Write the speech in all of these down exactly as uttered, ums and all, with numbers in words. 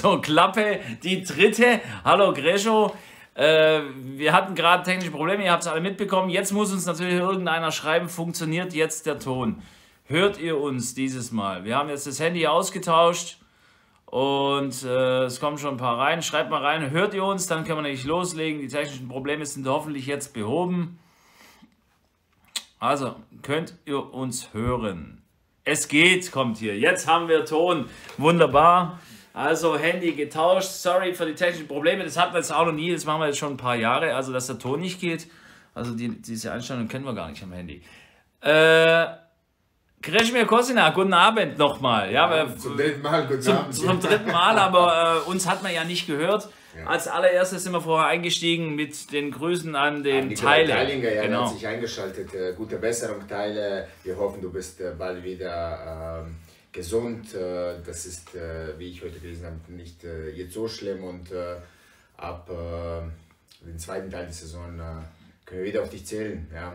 Also Klappe, die dritte. Hallo Grescho. Äh, wir hatten gerade technische Probleme, ihr habt es alle mitbekommen. Jetzt muss uns natürlich irgendeiner schreiben, funktioniert jetzt der Ton? Hört ihr uns dieses Mal? Wir haben jetzt das Handy ausgetauscht und äh, es kommen schon ein paar rein. Schreibt mal rein, hört ihr uns? Dann können wir nämlich loslegen. Die technischen Probleme sind hoffentlich jetzt behoben. Also, könnt ihr uns hören? Es geht, kommt hier. Jetzt haben wir Ton. Wunderbar. Also, Handy getauscht. Sorry für die technischen Probleme. Das hatten wir jetzt auch noch nie. Das machen wir jetzt schon ein paar Jahre. Also, dass der Ton nicht geht. Also, die, diese Einstellung kennen wir gar nicht am Handy. Äh, Krešimir Kosina, guten Abend nochmal. Ja, ja, zum dritten Mal, guten zum, Abend. Zum dritten Mal, aber äh, uns hat man ja nicht gehört. Ja. Als allererstes sind wir vorher eingestiegen mit den Grüßen an den ja, Teile. Teilinger, ja, genau. hat sich eingeschaltet. Äh, gute Besserung, Teile. Wir hoffen, du bist äh, bald wieder äh, gesund. Äh, das ist, äh, wie ich heute gelesen habe, nicht äh, jetzt so schlimm. Und äh, ab äh, dem zweiten Teil der Saison äh, können wir wieder auf dich zählen. Ja.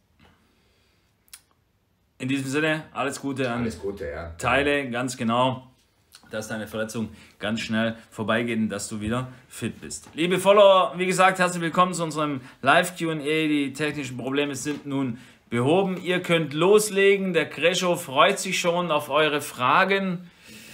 In diesem Sinne, alles Gute an alles Gute, ja. Teile, ganz genau, dass deine Verletzung ganz schnell vorbeigeht und dass du wieder fit bist. Liebe Follower, wie gesagt, herzlich willkommen zu unserem Live-Q und A. Die technischen Probleme sind nun behoben. Ihr könnt loslegen. Der Grescho freut sich schon auf eure Fragen.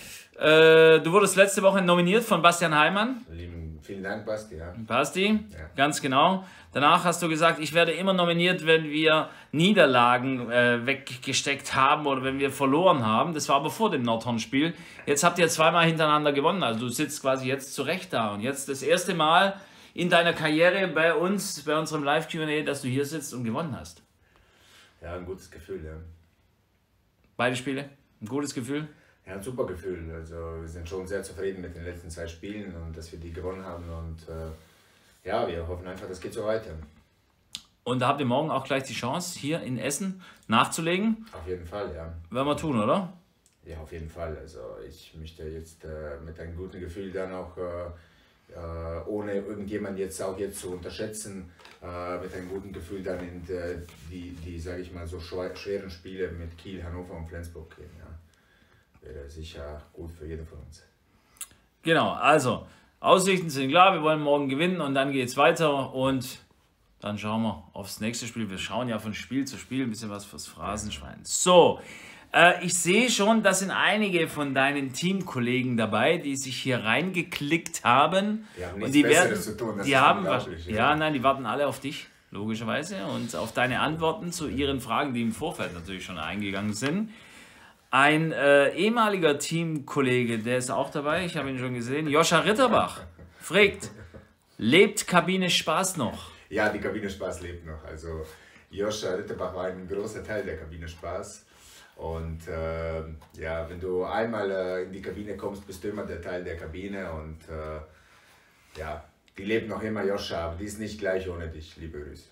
Äh, du wurdest letzte Woche nominiert von Bastian Heimann. Lieben, vielen Dank, Basti. Ja. Basti, ja. Ganz genau. Danach hast du gesagt, ich werde immer nominiert, wenn wir Niederlagen äh, weggesteckt haben oder wenn wir verloren haben. Das war aber vor dem Nordhorn-Spiel. Jetzt habt ihr zweimal hintereinander gewonnen. Also du sitzt quasi jetzt zurecht da. Und jetzt das erste Mal in deiner Karriere bei uns, bei unserem Live-Q und A, dass du hier sitzt und gewonnen hast. Ja, ein gutes Gefühl, ja. Beide Spiele? Ein gutes Gefühl? Ja, ein super Gefühl. Also wir sind schon sehr zufrieden mit den letzten zwei Spielen und dass wir die gewonnen haben. Und äh, ja, wir hoffen einfach, das geht so weiter. Und da habt ihr morgen auch gleich die Chance, hier in Essen nachzulegen? Auf jeden Fall, ja. Werden wir tun, oder? Ja, auf jeden Fall. Also ich möchte jetzt äh, mit einem guten Gefühl dann auch, äh, äh, ohne irgendjemand jetzt auch jetzt zu unterschätzen, äh, mit einem guten Gefühl dann in die, die, die sage ich mal, so schweren Spiele mit Kiel, Hannover und Flensburg gehen. Ja. Wäre sicher gut für jeden von uns. Genau, also Aussichten sind klar, wir wollen morgen gewinnen und dann geht es weiter und dann schauen wir aufs nächste Spiel. Wir schauen ja von Spiel zu Spiel, ein bisschen was fürs Phrasenschwein. So, äh, ich sehe schon, da sind einige von deinen Teamkollegen dabei, die sich hier reingeklickt haben. Die haben nichts und die Besseres werden, zu tun. Das die ist haben, unglaublich, ja, ja. nein, die warten alle auf dich, logischerweise, und auf deine Antworten zu ihren Fragen, die im Vorfeld natürlich schon eingegangen sind. Ein äh, ehemaliger Teamkollege, der ist auch dabei, ich habe ihn schon gesehen, Joscha Ritterbach, fragt, lebt Kabine Spaß noch? Ja, die Kabine Spaß lebt noch. Also Joscha Ritterbach war ein großer Teil der Kabine Spaß. Und äh, ja, wenn du einmal äh, in die Kabine kommst, bist du immer der Teil der Kabine. Und äh, ja, die lebt noch immer, Joscha, aber die ist nicht gleich ohne dich. Liebe Grüße.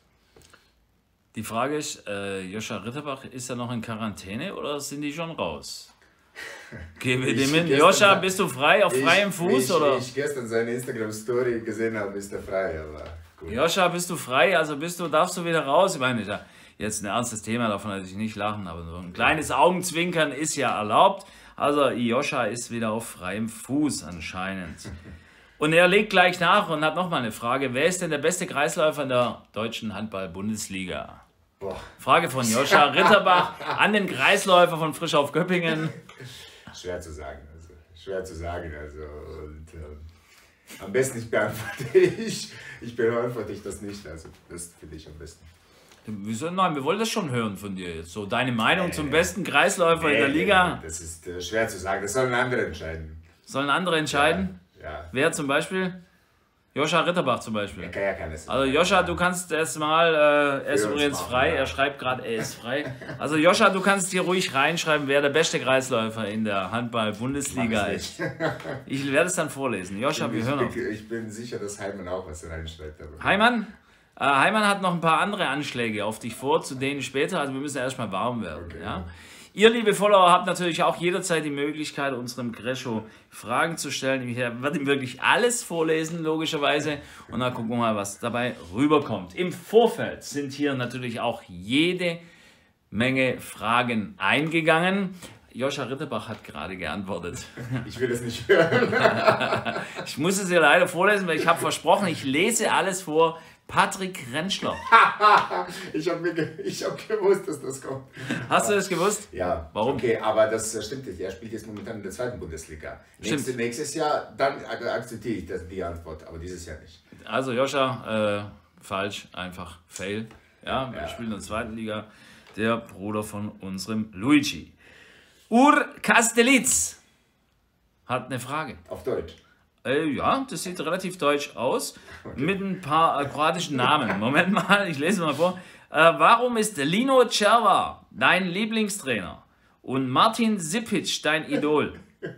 Die Frage ist, äh, Joscha Ritterbach, ist er noch in Quarantäne oder sind die schon raus? Gebe dem hin. Joscha, bist du frei, auf freiem Fuß? Ich, oder? Wie ich gestern seine Instagram-Story gesehen habe, ist er frei. Aber gut. Joscha, bist du frei? Also bist du, darfst du wieder raus? Ich meine, ja, jetzt ein ernstes Thema, davon natürlich nicht lachen, aber so ein kleines Augenzwinkern ist ja erlaubt. Also Joscha ist wieder auf freiem Fuß anscheinend. Und er legt gleich nach und hat nochmal eine Frage. Wer ist denn der beste Kreisläufer in der deutschen Handball-Bundesliga? Boah. Frage von Joscha Ritterbach an den Kreisläufer von Frisch auf Göppingen. Schwer zu sagen, also schwer zu sagen. Also, und, äh, am besten ich beantworte ich, ich beantworte ich das nicht, also das ist für dich am besten. Wieso? Nein, wir wollen das schon hören von dir jetzt. So deine Meinung nee, zum besten Kreisläufer nee, in der Liga? Nee, das ist äh, schwer zu sagen, das sollen andere entscheiden. Sollen andere entscheiden? Ja. ja. Wer zum Beispiel? Joscha Ritterbach zum Beispiel. Ja, kann ja keines. Also Joscha, du kannst erstmal, äh, er ist übrigens machen, frei, ja. er schreibt gerade, er ist frei. Also Joscha, du kannst hier ruhig reinschreiben, wer der beste Kreisläufer in der Handball-Bundesliga ist. Ich werde es dann vorlesen. Joscha, wir ich, hören auf. Ich bin sicher, dass Heimann auch was reinschreibt. Aber Heimann? Äh, Heimann hat noch ein paar andere Anschläge auf dich vor, zu denen später, also wir müssen erstmal warm werden. Okay. Ja? Ihr, liebe Follower, habt natürlich auch jederzeit die Möglichkeit, unserem Grescho Fragen zu stellen. Ich werde ihm wirklich alles vorlesen, logischerweise. Und dann gucken wir mal, was dabei rüberkommt. Im Vorfeld sind hier natürlich auch jede Menge Fragen eingegangen. Joscha Ritterbach hat gerade geantwortet. Ich will das nicht hören. Ich muss es dir leider vorlesen, weil ich habe versprochen, ich lese alles vor. Patrick Rentschler. ich habe hab gewusst, dass das kommt. Hast du das gewusst? Ja. Warum? Okay, aber das stimmt nicht. Er spielt jetzt momentan in der zweiten Bundesliga. Nächstes, nächstes Jahr, dann akzeptiere ich das, die Antwort, aber dieses Jahr nicht. Also Joscha, äh, falsch, einfach fail. Ja, wir ja. spielen in der zweiten Liga. Der Bruder von unserem Luigi. Ur Kastelitz hat eine Frage. Auf Deutsch? Äh, ja, das sieht relativ deutsch aus. Okay. Mit ein paar äh, kroatischen Namen. Moment mal, ich lese mal vor. Äh, warum ist Lino Cerva dein Lieblingstrainer und Martin Sipic dein Idol?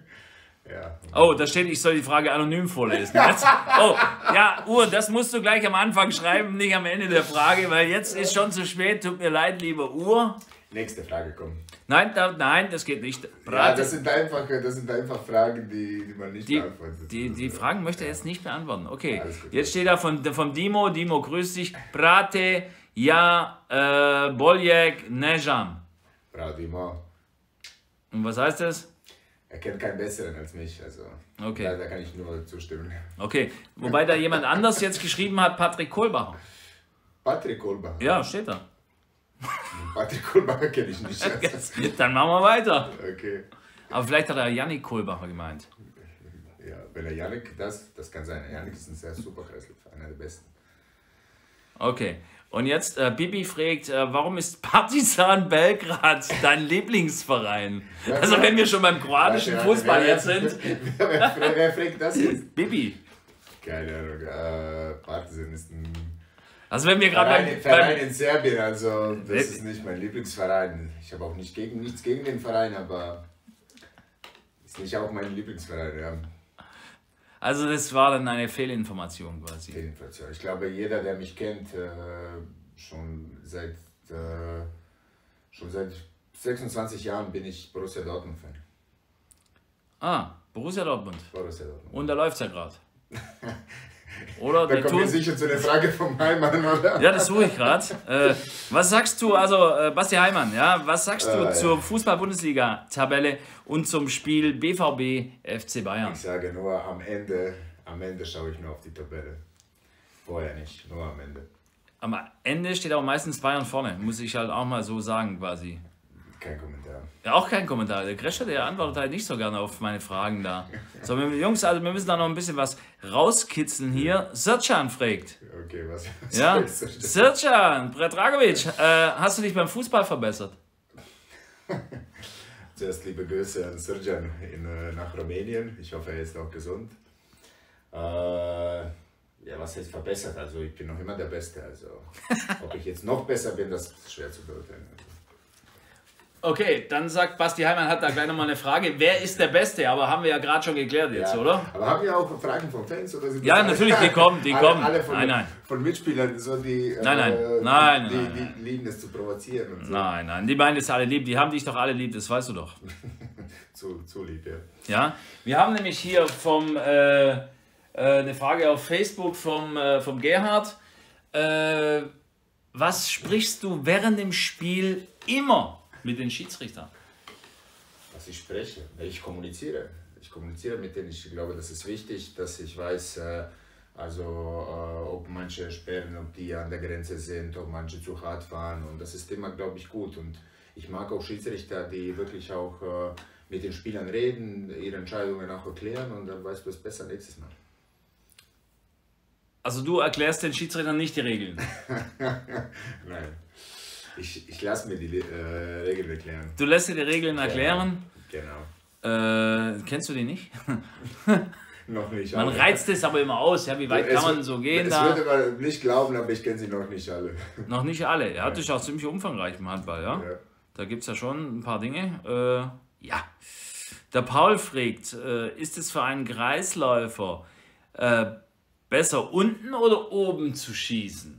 Ja. Oh, da steht, ich soll die Frage anonym vorlesen. Jetzt, oh, ja, Ur, das musst du gleich am Anfang schreiben, nicht am Ende der Frage, weil jetzt ist schon zu spät. Tut mir leid, lieber Ur. Nächste Frage kommt. Nein, da, nein, das geht nicht. Ja, das sind einfach, das sind einfach Fragen, die, die man nicht die, beantwortet. Die, die Fragen möchte er jetzt nicht beantworten. Okay, jetzt steht da von, von Dimo. Dimo, grüß dich. Prate, ja, äh, Boljek, Nejam. Bravo, Dimo. Und was heißt das? Er kennt keinen Besseren als mich, also okay. da, da kann ich nur zustimmen. Okay, wobei da jemand anders jetzt geschrieben hat, Patrick Kohlbacher. Patrick Kohlbacher? Ja, steht da. Patrick Kohlbacher kenne ich nicht. Dann machen wir weiter. Okay. Aber vielleicht hat er Yannick Kohlbacher gemeint. Ja, wenn er Yannick, das, das kann sein. Yannick ist ein sehr super Kreisläufer, einer der besten. Okay. Und jetzt, äh, Bibi fragt, äh, warum ist Partizan Belgrad dein Lieblingsverein? Ja, also wenn wir schon beim kroatischen ja, Fußball wer, jetzt sind. Wer, wer, wer, wer fragt das jetzt? Bibi. Keine Ahnung. Äh, Partizan ist ein also wenn wir gerade Verein, beim, Verein beim in Serbien, also das äh, ist nicht mein Lieblingsverein. Ich habe auch nicht gegen, nichts gegen den Verein, aber ist nicht auch mein Lieblingsverein. Ja. Also das war dann eine Fehlinformation quasi. Fehlinformation. Ich glaube, jeder, der mich kennt, äh, schon seit äh, schon seit sechsundzwanzig Jahren bin ich Borussia Dortmund-Fan. Ah, Borussia Dortmund. Borussia Dortmund. Und da läuft es ja gerade. Oder da kommen wir sicher zu der Frage vom Heimann, oder? Ja, das suche ich gerade. Äh, was sagst du, also äh, Basti Heimann, ja, was sagst du äh, zur ja. Fußball-Bundesliga-Tabelle und zum Spiel B V B F C Bayern? Ich sage nur, am Ende, am Ende schaue ich nur auf die Tabelle. Vorher nicht, nur am Ende. Am Ende steht auch meistens Bayern vorne, muss ich halt auch mal so sagen quasi. Kein Kommentar. Ja, auch kein Kommentar. Der Grescher, der antwortet halt nicht so gerne auf meine Fragen da. So, wir, Jungs, also wir müssen da noch ein bisschen was rauskitzeln hier. Sircan fragt. Okay, was? was ja, Sircan, Predragovic, äh, hast du dich beim Fußball verbessert? Zuerst liebe Grüße an Sircan in, nach Rumänien. Ich hoffe, er ist auch gesund. Äh, ja, was heißt verbessert? Also ich bin noch immer der Beste. Also ob ich jetzt noch besser bin, das ist schwer zu beurteilen. Okay, dann sagt Basti Heimann, hat da gleich nochmal eine Frage. Wer ist der Beste? Aber haben wir ja gerade schon geklärt jetzt, ja, oder? Aber haben wir auch Fragen von Fans? Oder sind ja, natürlich, die kommen, die alle, kommen. Alle von, nein, nein. von Mitspielern, so die, nein, nein. Äh, nein, die, nein, die, nein. die lieben es zu provozieren. Und so. Nein, nein, die meinen es alle lieb. Die haben dich doch alle lieb, das weißt du doch. zu, zu lieb, ja. Ja, wir haben nämlich hier vom, äh, äh, eine Frage auf Facebook vom, äh, vom Gerhard. Äh, was sprichst du während dem Spiel immer mit den Schiedsrichtern? Was ich spreche, ich kommuniziere. Ich kommuniziere mit denen. Ich glaube, das ist wichtig, dass ich weiß, äh, also äh, ob manche sperren, ob die an der Grenze sind, ob manche zu hart fahren. Und das ist immer, glaube ich, gut. Und ich mag auch Schiedsrichter, die wirklich auch äh, mit den Spielern reden, ihre Entscheidungen auch erklären und dann weißt du es besser nächstes Mal. Also du erklärst den Schiedsrichtern nicht die Regeln? Nein. Ich, ich lasse mir die äh, Regeln erklären. Du lässt dir die Regeln erklären? Genau. Äh, kennst du die nicht? Noch nicht. Man reizt es aber immer aus. Ja, wie weit es kann man so gehen? Das da? würde man nicht glauben, aber ich kenne sie noch nicht alle. Noch nicht alle. Er hat dich auch ziemlich umfangreich im Handball, ja? Ja. Da gibt es ja schon ein paar Dinge. Äh, ja. Der Paul fragt, äh, ist es für einen Kreisläufer äh, besser unten oder oben zu schießen?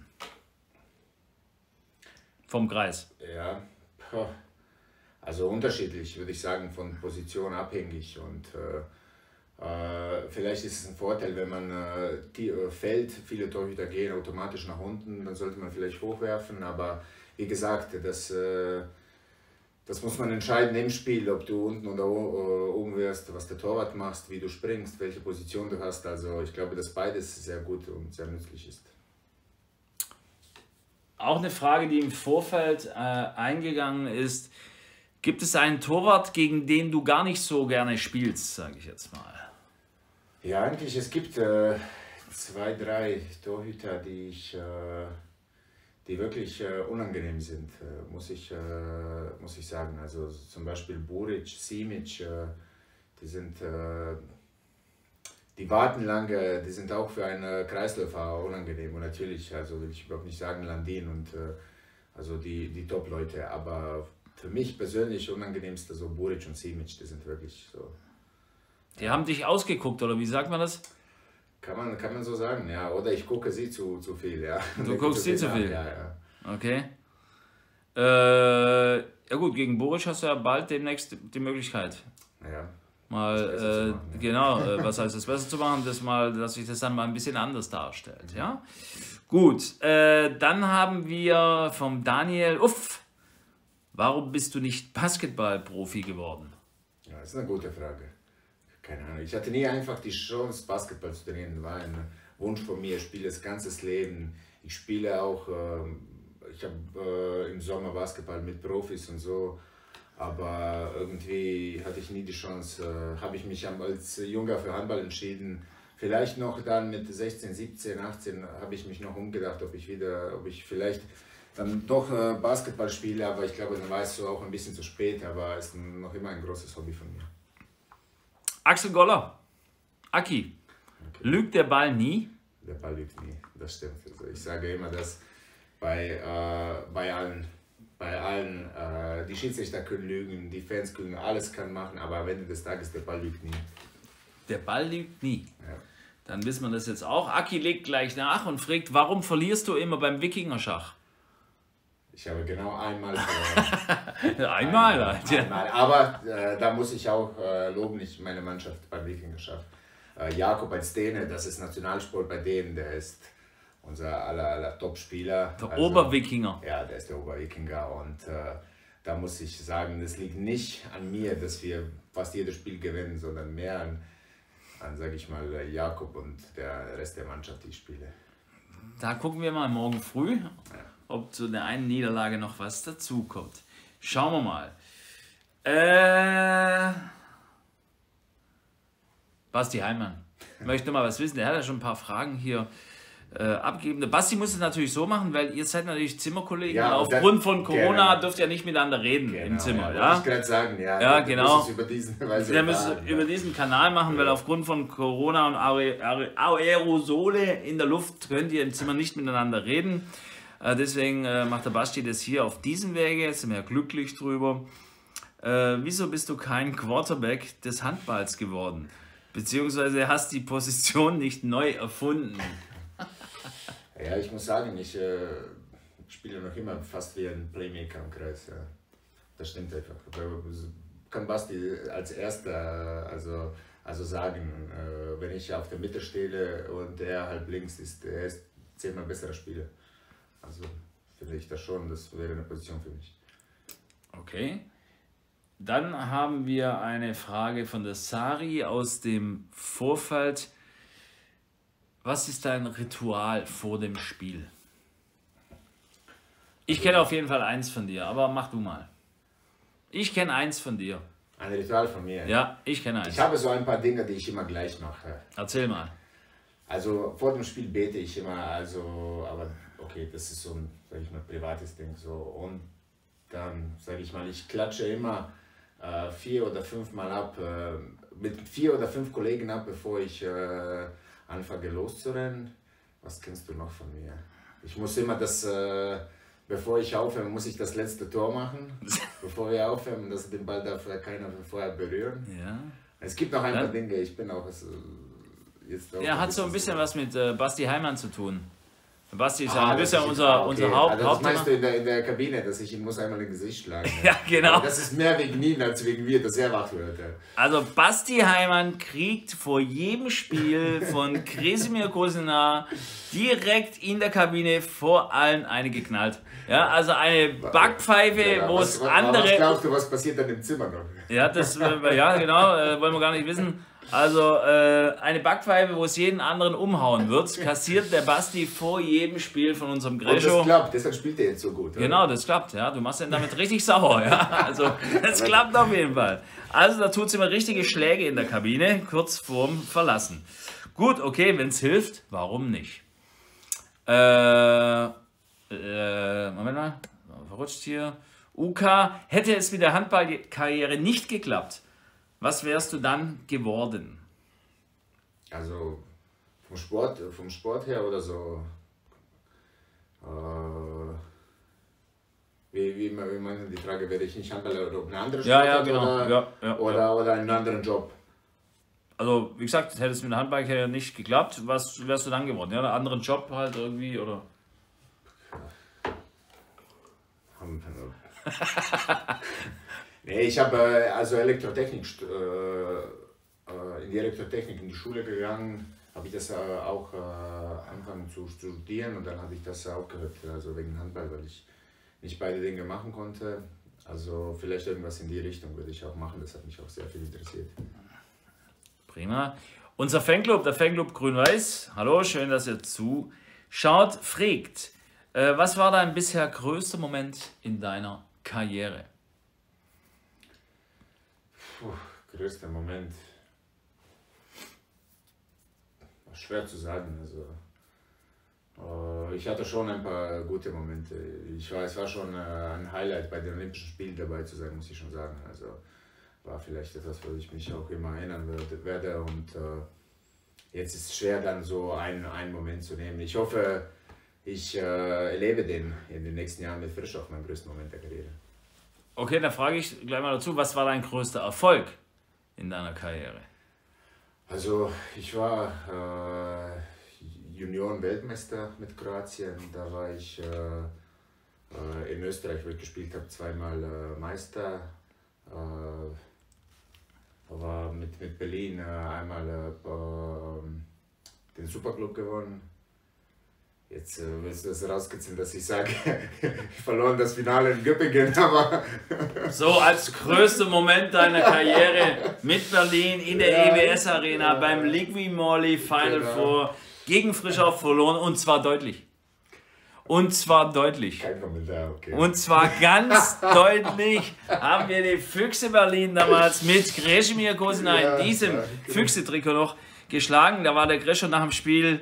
Vom Kreis. Ja, also unterschiedlich, würde ich sagen, von Position abhängig. Und äh, äh, vielleicht ist es ein Vorteil, wenn man äh, die, äh, fällt, viele Torhüter gehen automatisch nach unten, dann sollte man vielleicht hochwerfen. Aber wie gesagt, das, äh, das muss man entscheiden im Spiel, ob du unten oder oben wirst, was der Torwart machst, wie du springst, welche Position du hast. Also ich glaube, dass beides sehr gut und sehr nützlich ist. Auch eine Frage, die im Vorfeld äh, eingegangen ist. Gibt es einen Torwart, gegen den du gar nicht so gerne spielst, sage ich jetzt mal? Ja, eigentlich, es gibt äh, zwei, drei Torhüter, die ich... Äh, die wirklich äh, unangenehm sind, äh, muss, ich, äh, muss ich sagen. Also zum Beispiel Buric, Simic, äh, die sind, äh, die warten lange, die sind auch für einen Kreisläufer unangenehm. Und natürlich, also will ich überhaupt nicht sagen Landin und äh, also die, die Top-Leute, aber für mich persönlich unangenehmste so Buric und Simic, die sind wirklich so. Die haben dich ausgeguckt, oder wie sagt man das? Kann man, kann man so sagen, ja. Oder ich gucke sie zu, zu viel, ja. Du guckst sie zu viel? Ja, ja. Okay. Äh, ja gut, gegen Buric hast du ja bald demnächst die Möglichkeit. Ja. Mal, äh, machen, ja. Genau, äh, was heißt das besser zu machen, das mal, dass sich das dann mal ein bisschen anders darstellt, ja. Gut, äh, dann haben wir vom Daniel, uff, warum bist du nicht Basketballprofi geworden? Ja, das ist eine gute Frage. Keine Ahnung, ich hatte nie einfach die Chance, Basketball zu trainieren. War ein Wunsch von mir, ich spiele das ganze Leben. Ich spiele auch, äh, ich habe äh, im Sommer Basketball mit Profis und so, aber irgendwie hatte ich nie die Chance, äh, habe ich mich als Junger für Handball entschieden. Vielleicht noch dann mit sechzehn, siebzehn, achtzehn habe ich mich noch umgedacht, ob ich wieder, ob ich vielleicht dann doch äh, Basketball spiele, aber ich glaube, dann war es so auch ein bisschen zu spät, aber es ist noch immer ein großes Hobby von mir. Axel Goller, Aki, okay. Lügt der Ball nie? Der Ball lügt nie, das stimmt. Also ich sage immer, dass bei, äh, bei allen, bei allen äh, die Schiedsrichter können lügen, die Fans können, alles kann machen, aber am Ende des Tages, der Ball lügt nie. Der Ball lügt nie? Ja. Dann wissen wir das jetzt auch. Aki legt gleich nach und fragt, warum verlierst du immer beim Wikingerschach? Ich habe genau einmal verloren. einmal, halt, ja. einmal. Aber äh, da muss ich auch äh, loben, ich meine Mannschaft beim Wikingerschach. Äh, Jakob als Däne, das ist Nationalsport bei denen, der ist unser aller, aller Top-Spieler. Der also, Oberwikinger. Ja, der ist der Oberwikinger und äh, da muss ich sagen, das liegt nicht an mir, dass wir fast jedes Spiel gewinnen, sondern mehr an, an sage ich mal, Jakob und der Rest der Mannschaft, die ich spiele. Da gucken wir mal morgen früh, ob zu der einen Niederlage noch was dazukommt. Schauen wir mal. Äh, Basti Heimann möchte mal was wissen. Der hat ja schon ein paar Fragen hier äh, abgegeben. Der Basti muss es natürlich so machen, weil ihr seid natürlich Zimmerkollegen. Ja, aufgrund das, von Corona genau. dürft ihr nicht miteinander reden genau, im Zimmer. Ja, ja? ich gerade sagen, ja. Ja, genau. Über diesen, Weise wir müssen über diesen Kanal machen, weil aufgrund von Corona und Aerosole in der Luft könnt ihr im Zimmer nicht miteinander reden. Äh, deswegen äh, macht der Basti das hier auf diesem Wege. Jetzt sind wir ja glücklich drüber. Äh, wieso bist du kein Quarterback des Handballs geworden? Beziehungsweise hast die Position nicht neu erfunden? Ja, ich muss sagen, ich äh, spiele noch immer fast wie ein Playmaker im Kreis. Ja. Das stimmt einfach. Kann Basti als Erster also, also sagen, äh, wenn ich auf der Mitte stehe und er halb links ist, er ist zehnmal besserer Spieler. Also finde ich das schon, das wäre eine Position für mich. Okay. Dann haben wir eine Frage von der Sari aus dem Vorfeld. Was ist dein Ritual vor dem Spiel? Ich kenne auf jeden Fall eins von dir, aber mach du mal. Ich kenne eins von dir. Ein Ritual von mir? Ja, ich kenne eins. Ich habe so ein paar Dinge, die ich immer gleich mache. Erzähl mal. Also vor dem Spiel bete ich immer, also, aber okay, das ist so ein, sag ich mal, privates Ding. So. Und dann, sage ich mal, ich klatsche immer äh, vier oder fünf Mal ab, äh, mit vier oder fünf Kollegen ab, bevor ich äh, anfange loszurennen. Was kennst du noch von mir? Ich muss immer das, äh, bevor ich aufhöre, muss ich das letzte Tor machen. Bevor wir aufhören, dass den Ball darf keiner vorher berühren. Ja. Es gibt noch ein Dann, paar Dinge, ich bin auch... Also, jetzt auch ja, ein hat so ein so bisschen was mit äh, Basti Heimann zu tun. Basti ist ja, Ah, du bist ja das ist- unser, ah, okay. unser Ah, Haupt, das meinst Hauptthema. du in der, in der Kabine, dass ich ihn muss einmal im Gesicht schlagen. Ja, genau. Aber das ist mehr wegen ihm als wegen mir, dass er wach wird. Ja. Also Basti Heimann kriegt vor jedem Spiel von Kresimir Kosina direkt in der Kabine vor allen eine geknallt. Ja, also eine Backpfeife, Ja, wo was, es was, Was andere... glaubst du, was passiert dann im Zimmer noch? Ja, das, äh, ja genau, äh, wollen wir gar nicht wissen. Also äh, eine Backpfeife, wo es jeden anderen umhauen wird, kassiert der Basti vor jedem Spiel von unserem Und das Grescho. klappt, deshalb spielt er jetzt so gut. Oder? Genau, das klappt, ja. Du machst ihn damit richtig sauer, ja. Also, das klappt auf jeden Fall. Also, da tut es immer richtige Schläge in der Kabine, kurz vorm Verlassen. Gut, okay, wenn es hilft, warum nicht? Äh, äh, Moment mal, verrutscht hier. U K, hätte es mit der Handballkarriere nicht geklappt, was wärst du dann geworden? Also vom Sport, vom Sport her oder so. Äh, wie, wie, wie man die Frage, werde ich nicht Handballer oder ob eine andere Ja, Sportart ja, genau. oder, Ja, ja, oder, ja. oder einen anderen Job. Also, wie gesagt, hätte es mit der Handballkarriere nicht geklappt, was wärst du dann geworden? Ja, einen anderen Job halt irgendwie, oder? Nee, ich habe äh, also Elektrotechnik, st- äh, äh, in die Elektrotechnik in die Schule gegangen, habe ich das äh, auch äh, angefangen zu studieren und dann habe ich das aufgehört, also wegen Handball, weil ich nicht beide Dinge machen konnte. Also vielleicht irgendwas in die Richtung würde ich auch machen, das hat mich auch sehr viel interessiert. Prima. Unser Fanclub, der Fanclub Grün-Weiß, hallo, schön, dass ihr zuschaut, fragt, äh, was war dein bisher größter Moment in deiner Karriere? Puh, größter Moment. Schwer zu sagen. Also, äh, ich hatte schon ein paar gute Momente. Ich war, es war schon äh, ein Highlight bei den Olympischen Spielen dabei zu sein, muss ich schon sagen. Also war vielleicht etwas, wo ich mich auch immer erinnern würde, werde. Und äh, jetzt ist es schwer, dann so einen, einen Moment zu nehmen. Ich hoffe, ich äh, erlebe den in den nächsten Jahren mit frisch auf meinen größten Moment der Karriere. Okay, dann frage ich gleich mal dazu, was war dein größter Erfolg in deiner Karriere? Also ich war äh, Junioren-Weltmeister mit Kroatien, da war ich äh, äh, in Österreich, wo ich gespielt habe, zweimal äh, Meister, äh, war mit, mit Berlin äh, einmal äh, den Superclub gewonnen. Jetzt äh, wird das rauskitzeln, dass ich sage, ich verloren das Finale in Göppingen, aber... So als größter Moment deiner Karriere mit Berlin in der Ja, E W S-Arena ja. beim Liqui Moly Final Genau. Four gegen Frischau verloren und zwar deutlich. Und zwar deutlich. Kein Kommentar, okay. Und zwar ganz deutlich haben wir die Füchse Berlin damals mit Kresimir Kosina Ja, in diesem ja, genau. Füchse-Trikot noch geschlagen. Da war der Grescho nach dem Spiel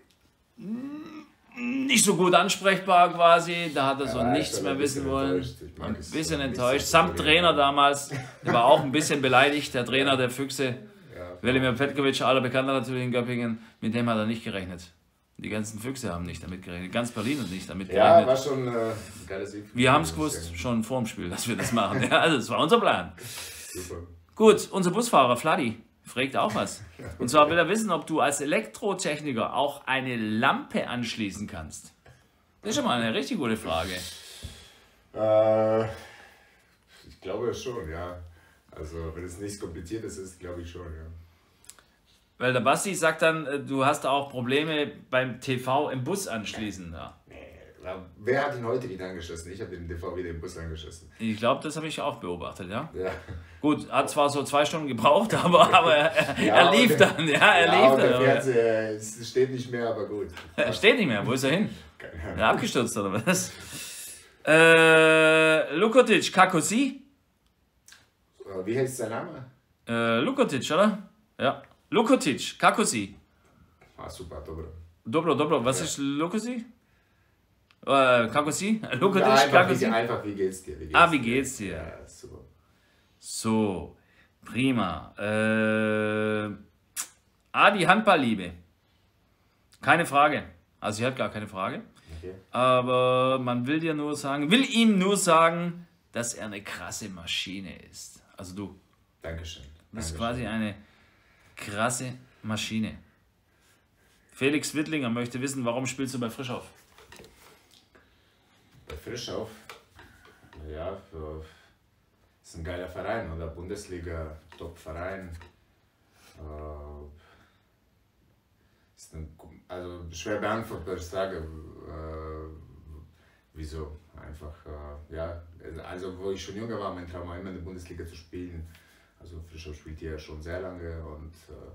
nicht so gut ansprechbar quasi. Da hat er so Ja, nichts ich bin mehr ein wissen bisschen wollen. enttäuscht. Ich mag Ein es bisschen so ein enttäuscht. bisschen Samt zu Trainer reden. damals. Der war auch ein bisschen beleidigt, der Trainer der Füchse. Ja, Velimir Petkovic, aller Bekannter natürlich in Göppingen. Mit dem hat er nicht gerechnet. Die ganzen Füchse haben nicht damit gerechnet. Ganz Berlin hat nicht damit ja, gerechnet. war schon äh, ein geiler Sieg. Wir haben es gewusst, schon vor dem Spiel, dass wir das machen. Ja, also, das war unser Plan. Super. Gut, unser Busfahrer Vladi fragt auch was. Und zwar will er wissen, ob du als Elektrotechniker auch eine Lampe anschließen kannst. Das ist schon mal eine richtig gute Frage. Äh, ich glaube schon, ja. Also, wenn es nicht kompliziert ist, ist glaube ich schon, ja. Weil der Basti sagt dann, äh, du hast auch Probleme beim T V im Bus anschließen. Ja. Nee, wer hat ihn heute wieder angeschossen? Ich habe den D V wieder im Bus angeschossen. Ich glaube, das habe ich auch beobachtet, ja. Ja. Gut, hat zwar so zwei Stunden gebraucht, aber, aber er, Ja, er lief und der- dann, ja, er ja, lief und der dann. Fernseher, es steht nicht mehr, aber gut. Er steht nicht mehr, wo ist er hin? Keine Ahnung. Ja, abgestürzt oder was? Äh, Lukotic, Kakosi? Äh, Wie heißt sein Name? Äh, Lukotic, oder? Ja. Lukotic, Kakosi. Ah, super, dobro. Dobro, dobro, was Ja. ist Lukosi? Äh, Kakosi? Lukotic, Ja, einfach, wie, Kakosi? einfach, wie geht's dir? Wie geht's Ah, wie geht's dir? Ja, super. So, prima. Äh, ah, die Handballliebe. Keine Frage. Also, sie hat gar keine Frage. Okay. Aber man will dir nur sagen, will ihm nur sagen, dass er eine krasse Maschine ist. Also du, Dankeschön. du bist Dankeschön. quasi eine krasse Maschine. Felix Wittlinger möchte wissen, warum spielst du bei Frischhoff? Bei Frischhoff? Ja, für, ist ein geiler Verein, oder? Bundesliga, Top-Verein. Äh, ist ein, also schwer beantwortbar, ich sage, äh, wieso? Einfach, äh, ja, also wo ich schon jünger war, mein Traum war immer in der Bundesliga zu spielen. Also Frischhoff spielt hier schon sehr lange und äh,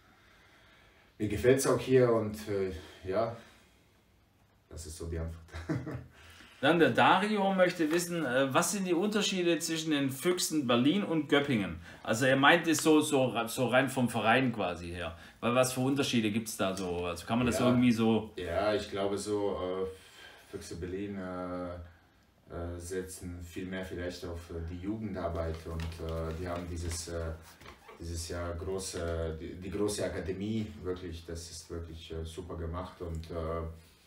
mir gefällt es auch hier und äh, ja, das ist so die Antwort. Dann der Dario möchte wissen, äh, was sind die Unterschiede zwischen den Füchsen Berlin und Göppingen? Also er meint es so, so, so rein vom Verein quasi her. Weil was für Unterschiede gibt es da so? Also kann man das ja, irgendwie so... Ja, ich glaube so, äh, Füchse Berlin äh, äh, setzen viel mehr vielleicht auf äh, die Jugendarbeit und äh, die haben dieses, äh, dieses Jahr große, die, die große Akademie, wirklich, das ist wirklich äh, super gemacht und äh,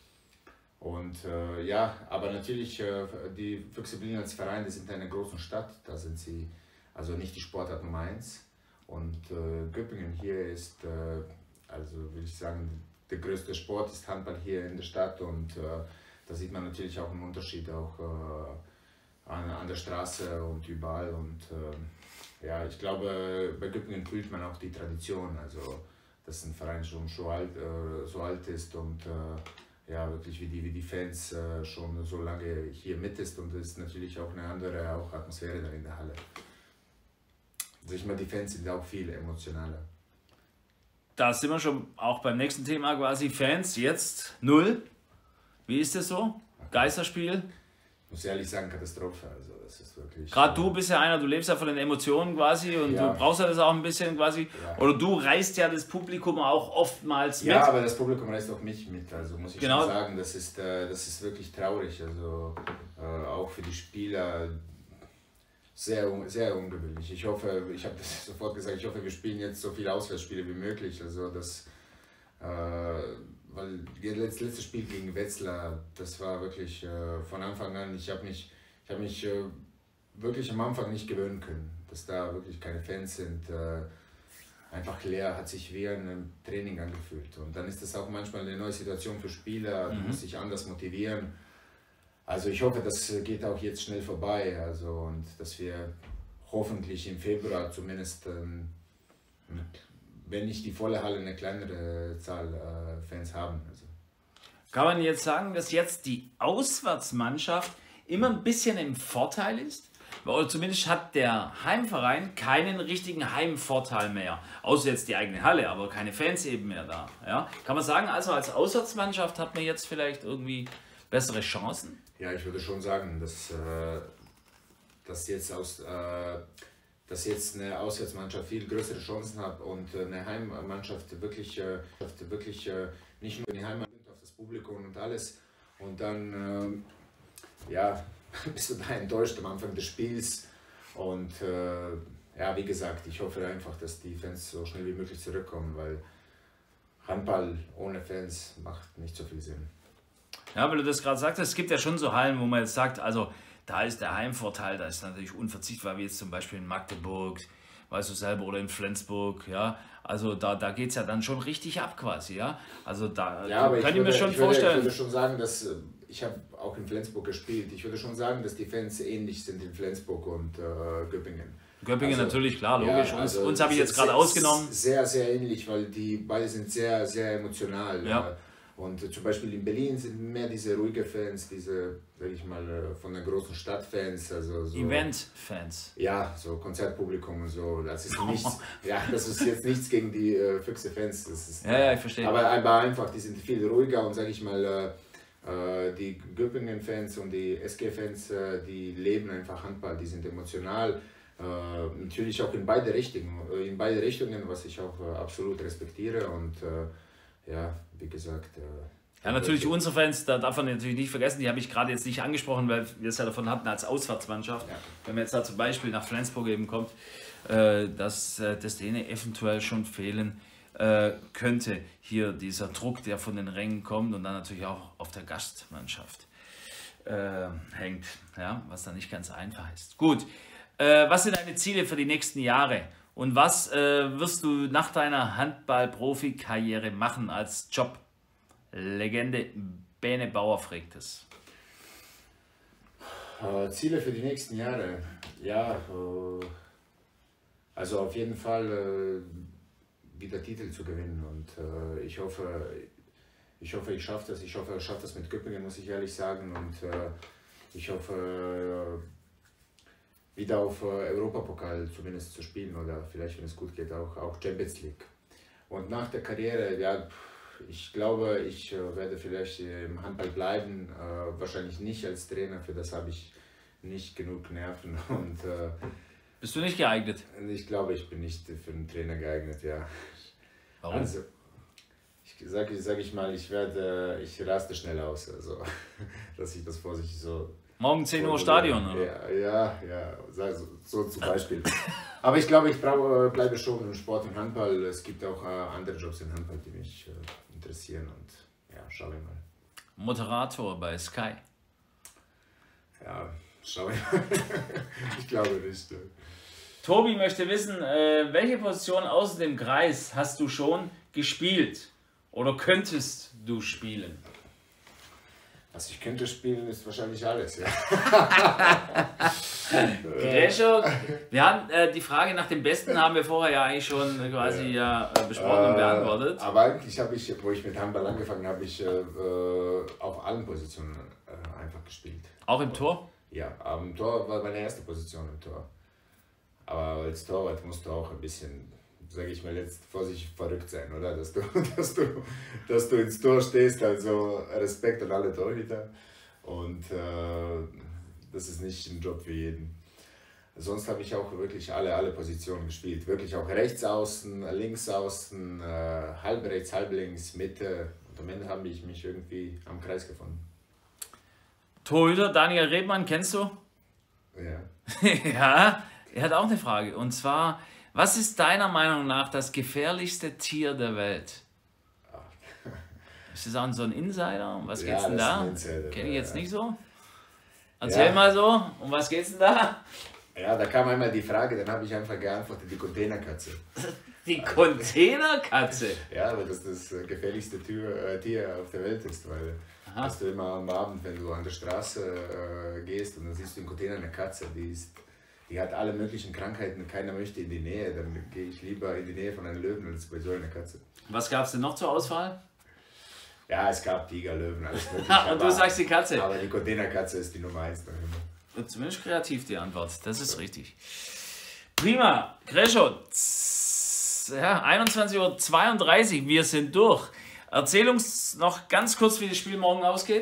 Und äh, ja, aber natürlich, äh, die Füchse Berlin als Verein, die sind in einer großen Stadt, da sind sie, also nicht die Sportart Nummer eins. Und äh, Göppingen hier ist, äh, also will ich sagen, der größte Sport ist Handball hier in der Stadt und äh, da sieht man natürlich auch einen Unterschied auch äh, an, an der Straße und überall. Und äh, ja, ich glaube, bei Göppingen fühlt man auch die Tradition, also dass ein Verein schon so alt, äh, so alt ist und äh, ja, wirklich wie die, wie die Fans äh, schon so lange hier mit ist und es ist natürlich auch eine andere auch Atmosphäre dann in der Halle. Also ich meine, die Fans sind auch viel emotionaler. Da sind wir schon auch beim nächsten Thema quasi. Fans jetzt null. Wie ist das so? Geisterspiel? Ich muss ehrlich sagen, Katastrophe. Also das ist wirklich. Gerade du bist ja einer, du lebst ja von den Emotionen quasi und ja. du brauchst ja das auch ein bisschen quasi. Ja. Oder du reißt ja das Publikum auch oftmals mit. Ja, aber das Publikum reißt auch mich mit. Also muss ich genau. schon sagen, das ist, äh, das ist wirklich traurig. Also äh, auch für die Spieler sehr, sehr ungewöhnlich. Ich hoffe, ich habe das sofort gesagt, ich hoffe, wir spielen jetzt so viele Auswärtsspiele wie möglich. Also das, äh, weil das letzte Spiel gegen Wetzlar, das war wirklich äh, von Anfang an, ich habe mich, ich habe mich äh, wirklich am Anfang nicht gewöhnen können, dass da wirklich keine Fans sind. Äh, einfach leer, hat sich wie ein Training angefühlt. Und dann ist das auch manchmal eine neue Situation für Spieler, mhm. muss sich anders motivieren. Also ich hoffe, das geht auch jetzt schnell vorbei, also und dass wir hoffentlich im Februar zumindest, ähm, wenn nicht die volle Halle, eine kleinere Zahl äh, Fans haben. Also. Kann man jetzt sagen, dass jetzt die Auswärtsmannschaft immer ein bisschen im Vorteil ist? Oder zumindest hat der Heimverein keinen richtigen Heimvorteil mehr. Außer jetzt die eigene Halle, aber keine Fans eben mehr da. Ja? Kann man sagen, also als Auswärtsmannschaft hat man jetzt vielleicht irgendwie bessere Chancen? Ja, ich würde schon sagen, dass, äh, dass, jetzt aus, äh, dass jetzt eine Auswärtsmannschaft viel größere Chancen hat und eine Heimmannschaft wirklich, äh, wirklich äh, nicht nur die Heimat auf das Publikum und alles. Und dann äh, ja, bist du da enttäuscht am Anfang des Spiels. Und äh, ja, wie gesagt, ich hoffe einfach, dass die Fans so schnell wie möglich zurückkommen, weil Handball ohne Fans macht nicht so viel Sinn. Ja, weil du das gerade sagtest, es gibt ja schon so Hallen, wo man jetzt sagt, also da ist der Heimvorteil, da ist natürlich unverzichtbar, wie jetzt zum Beispiel in Magdeburg, weißt du selber, oder in Flensburg, ja, also da, da geht es ja dann schon richtig ab quasi, ja, also da ja, aber kann ich, ich würde, mir schon ich würde, vorstellen. Ich würde schon sagen, dass, ich habe auch in Flensburg gespielt, ich würde schon sagen, dass die Fans ähnlich sind in Flensburg und äh, Göppingen. Göppingen also, natürlich, klar, logisch, ja, also uns, uns habe ich jetzt gerade ausgenommen. Sehr, sehr ähnlich, weil die beide sind sehr, sehr emotional. Ja. Und zum Beispiel in Berlin sind mehr diese ruhige Fans, diese, sag ich mal, von der großen Stadt-Fans. Also so, Event-Fans. Ja, so Konzertpublikum und so. Das ist nichts, ja, das ist jetzt nichts gegen die äh, Füchse-Fans. Das ist, ja, ja, ich verstehe. Aber, aber einfach, die sind viel ruhiger und sag ich mal, äh, die Göppingen-Fans und die S G-Fans, äh, die leben einfach Handball, die sind emotional. Äh, natürlich auch in beide Richtungen, in beide Richtungen, was ich auch äh, absolut respektiere und äh, ja, wie gesagt. Äh, ja, natürlich unsere Fans, da darf man natürlich nicht vergessen, die habe ich gerade jetzt nicht angesprochen, weil wir es ja davon hatten als Auswärtsmannschaft. Ja. Wenn man jetzt da zum Beispiel nach Flensburg eben kommt, äh, dass äh, das denen eventuell schon fehlen äh, könnte. Hier dieser Druck, der von den Rängen kommt und dann natürlich auch auf der Gastmannschaft äh, hängt, ja, was dann nicht ganz einfach ist. Gut, äh, was sind deine Ziele für die nächsten Jahre? Und was äh, wirst du nach deiner Handball-Profi-Karriere machen als Job Legende Bene Bauer fragt es. Äh, Ziele für die nächsten Jahre. Ja, äh, also auf jeden Fall äh, wieder Titel zu gewinnen. Und äh, ich hoffe, ich hoffe, ich schaffe das. Ich hoffe, ich schaffe das mit Göppingen, muss ich ehrlich sagen. Und äh, ich hoffe, äh, wieder auf äh, Europapokal zumindest zu spielen oder vielleicht, wenn es gut geht, auch, auch Champions League. Und nach der Karriere, ja, ich glaube, ich äh, werde vielleicht im Handball bleiben, äh, wahrscheinlich nicht als Trainer, für das habe ich nicht genug Nerven und äh, bist du nicht geeignet? Ich glaube, ich bin nicht für einen Trainer geeignet, ja. Warum? Also, ich sage sag ich mal, ich werde, ich raste schnell aus, also, dass ich das vorsichtig so... Morgen zehn Uhr Stadion, oder? Ja, ja, ja so, so zum Beispiel. Aber ich glaube, ich brauche, bleibe schon im Sport und Handball. Es gibt auch äh, andere Jobs im Handball, die mich äh, interessieren und ja, schauen wir mal. Moderator bei Sky. Ja, schauen wir mal. Ich glaube nicht. Tobi möchte wissen, äh, welche Position außer dem Kreis hast du schon gespielt oder könntest du spielen? Was ich könnte spielen, ist wahrscheinlich alles, ja. Grescher, wir haben äh, die Frage nach dem Besten haben wir vorher ja eigentlich schon quasi ja, äh, besprochen äh, und beantwortet. Aber eigentlich habe ich, wo ich mit Handball angefangen habe, ich äh, auf allen Positionen äh, einfach gespielt. Auch im Tor? Ja, am Tor war meine erste Position im Tor. Aber als Torwart musst du auch ein bisschen, sage ich mal jetzt vorsichtig, verrückt sein, oder? Dass du, dass, du, dass du ins Tor stehst, also Respekt an alle Torhüter. Und äh, das ist nicht ein Job für jeden. Sonst habe ich auch wirklich alle, alle Positionen gespielt. Wirklich auch rechts außen, links außen, äh, halb rechts, halb links, Mitte. Und am Ende habe ich mich irgendwie am Kreis gefunden. Torhüter Daniel Rebmann, kennst du? Ja. Ja, er hat auch eine Frage. Und zwar, was ist deiner Meinung nach das gefährlichste Tier der Welt? Ist das auch so ein Insider? Um was geht's ja, denn da? Kenne ich jetzt nicht so. Erzähl ja. mal so, um was geht's denn da? Ja, da kam einmal die Frage, dann habe ich einfach geantwortet, die Containerkatze. Die Containerkatze? Ja, weil das das gefährlichste Tier, äh, Tier auf der Welt ist, weil Aha. hast du immer am Abend, wenn du an der Straße äh, gehst und dann siehst du im Container eine Katze, die ist, die hat alle möglichen Krankheiten, keiner möchte in die Nähe, dann gehe ich lieber in die Nähe von einem Löwen als bei so einer Katze. Was gab es denn noch zur Auswahl? Ja, es gab Tiger, Löwen, alles mögliche. Und du sagst die Katze? Aber die Containerkatze ist die Nummer eins. Zumindest kreativ die Antwort, das ist richtig. Prima, Grescher, ja, einundzwanzig Uhr zweiunddreißig, wir sind durch. Erzähl uns noch ganz kurz, wie das Spiel morgen ausgeht.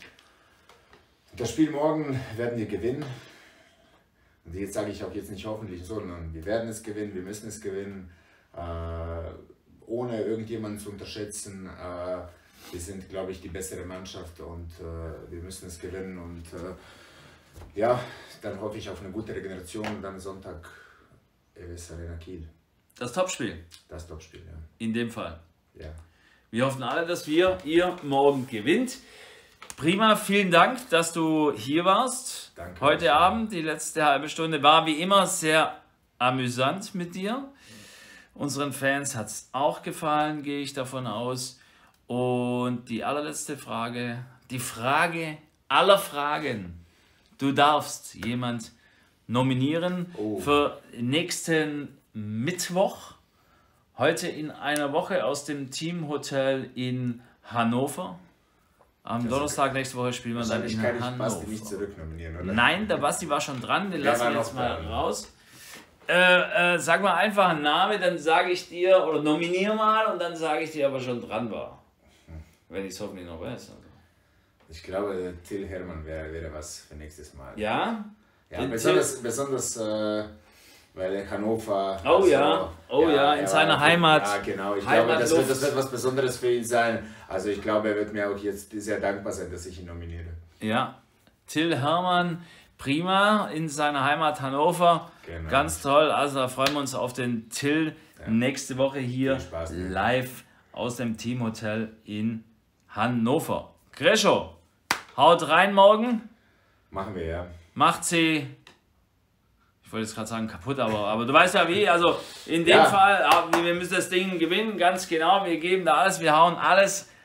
Das Spiel morgen werden wir gewinnen. Und jetzt sage ich auch jetzt nicht hoffentlich, sondern wir werden es gewinnen, wir müssen es gewinnen, äh, ohne irgendjemanden zu unterschätzen. Äh, wir sind, glaube ich, die bessere Mannschaft und äh, wir müssen es gewinnen. Und äh, ja, dann hoffe ich auf eine gute Regeneration und dann Sonntag E W S Arena Kiel. Das Topspiel? Das Topspiel, ja. In dem Fall? Ja. Wir hoffen alle, dass wir, ihr morgen gewinnt. Prima, vielen Dank, dass du hier warst. Danke. Heute Abend, die letzte halbe Stunde war wie immer sehr amüsant mit dir. Unseren Fans hat es auch gefallen, gehe ich davon aus. Und die allerletzte Frage, die Frage aller Fragen. Du darfst jemand nominieren oh. für nächsten Mittwoch. Heute in einer Woche aus dem Teamhotel in Hannover. Am das Donnerstag nächste Woche spielen wir dann in kann Hannover. Ich Basti nicht zurücknominieren, oder? Nein, der Basti war schon dran, den lassen wir jetzt mal raus. Äh, äh, sag mal einfach einen Namen, dann sage ich dir, oder nominier mal und dann sage ich dir, ob er schon dran war. Hm. Wenn ich es hoffentlich noch weiß. Also. Ich glaube, Till Hermann wäre wär was für nächstes Mal. Ja? Ja, besonders, besonders äh, weil Hannover. Oh also, ja, oh ja, ja in ja, seiner Heimat. Ja, genau. Ich glaube, das wird, das wird was Besonderes für ihn sein. Also ich glaube, er wird mir auch jetzt sehr dankbar sein, dass ich ihn nominiere. Ja, Till Hermann, prima, in seiner Heimat Hannover. Genau. Ganz toll. Also da freuen wir uns auf den Till ja. nächste Woche hier Spaß, live aus dem Teamhotel in Hannover. Grescher, haut rein morgen. Machen wir, ja. Macht sie, ich wollte jetzt gerade sagen kaputt, aber, aber du weißt ja wie, also in dem ja. Fall, wir müssen das Ding gewinnen, ganz genau, wir geben da alles, wir hauen alles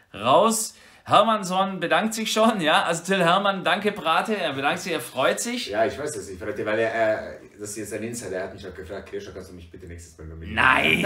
raus. Hermannsson bedankt sich schon, ja, also Till Hermann, danke Brate, er bedankt sich, er freut sich. Ja, ich weiß das, ich freute, weil er, äh, das ist jetzt ein Insider, er hat mich auch gefragt, Grisha, kannst du mich bitte nächstes Mal nominieren? Nein,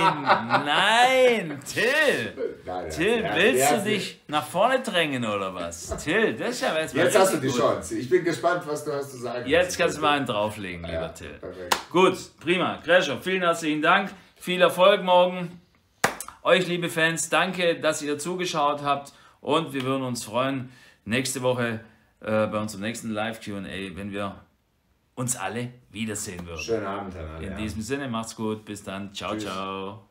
nein, Till, Nein, Till, ja, willst ja, du dich nach vorne drängen oder was? Till, das ist ja jetzt mal Jetzt hast du die gut. Chance, ich bin gespannt, was du hast zu sagen. Jetzt kannst du mal einen drauflegen, lieber ja, Till. perfekt. Gut, prima, Grescher, vielen herzlichen Dank, viel Erfolg morgen. Euch, liebe Fans, danke, dass ihr zugeschaut habt. Und wir würden uns freuen, nächste Woche äh, bei unserem nächsten Live-Q und A, wenn wir uns alle wiedersehen würden. Schönen Abend, Herr In ja. diesem Sinne, macht's gut, bis dann, ciao, Tschüss. ciao.